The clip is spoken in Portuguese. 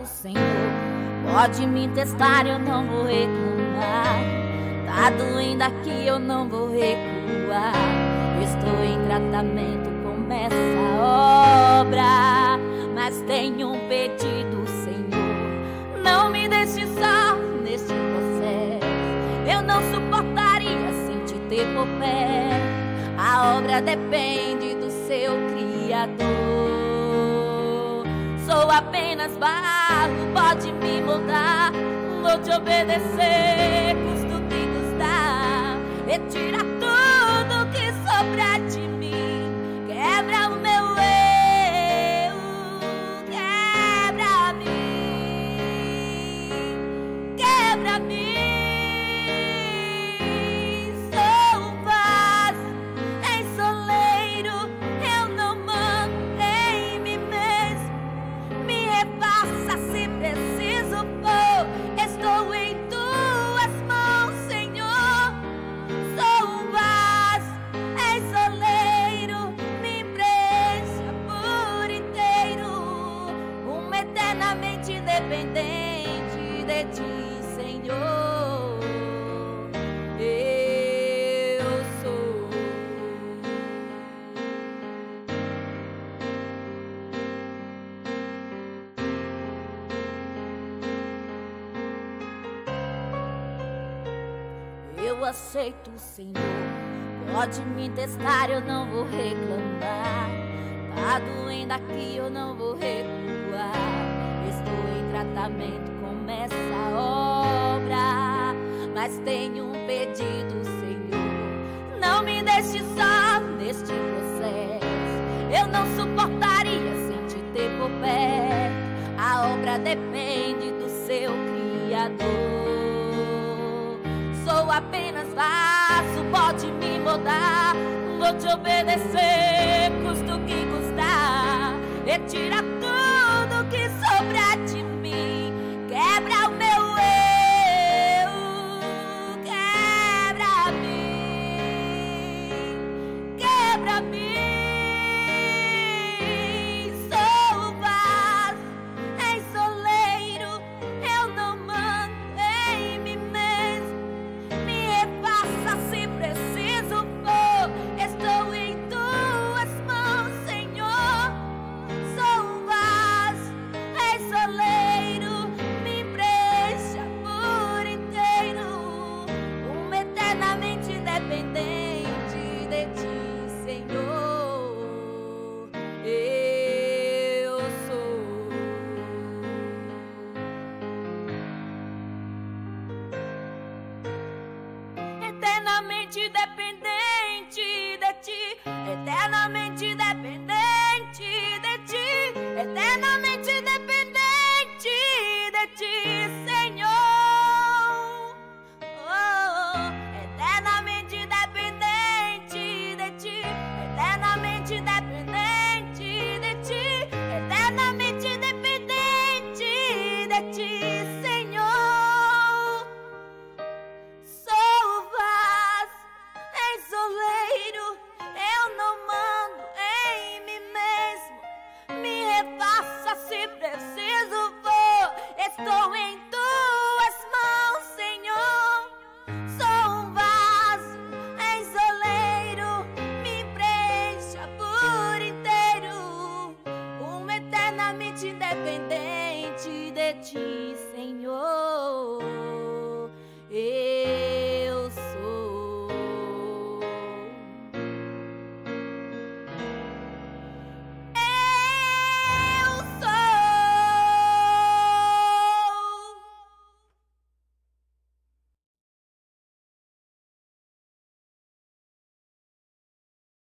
do Senhor. Pode me testar, eu não vou reclamar. Tá doendo aqui, eu não vou recuar. Estou em tratamento, começa a obra. Mas tenho um pedido, Senhor, não me deixe só neste processo. Eu não suportaria sem te ter por perto. A obra depende do seu Criador. Sou apenas barro, pode me moldar. Vou te obedecer, custo o que custar. Retira tudo que sobra de mim. Quebra o meu eu, quebra-me, quebra-me. Dependente de ti, Senhor, eu sou. Eu aceito, Senhor, pode me testar, eu não vou reclamar. Tá doendo aqui, eu não vou recuar. Estou em tratamento, começa a obra. Mas tenho um pedido, Senhor, não me deixe só neste processo. Eu não suportaria sem te ter por perto. A obra depende do seu Criador. Sou apenas vaso, pode me moldar. Vou te obedecer, custo o que custar. Retira tudo que sobra de mim. Quebra o meu eu, quebra-me, quebra-me. Sou vaso, és soleiro, eu não mando em mim mesmo. Me refaça se preciso for. Estou em tuas mãos, Senhor. Sou um vaso, és soleiro, me preencha por inteiro. Eternamente dependente de ti, Senhor, eu sou. Eternamente dependente de ti, eternamente dependente de ti, eternamente.